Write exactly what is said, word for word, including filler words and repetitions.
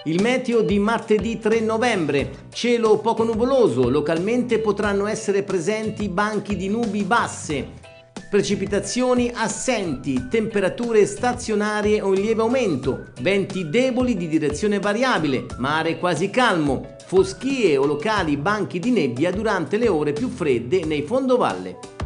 Il meteo di martedì tre novembre: cielo poco nuvoloso, localmente potranno essere presenti banchi di nubi basse, precipitazioni assenti, temperature stazionarie o in lieve aumento, venti deboli di direzione variabile, mare quasi calmo, foschie o locali banchi di nebbia durante le ore più fredde nei fondovalle.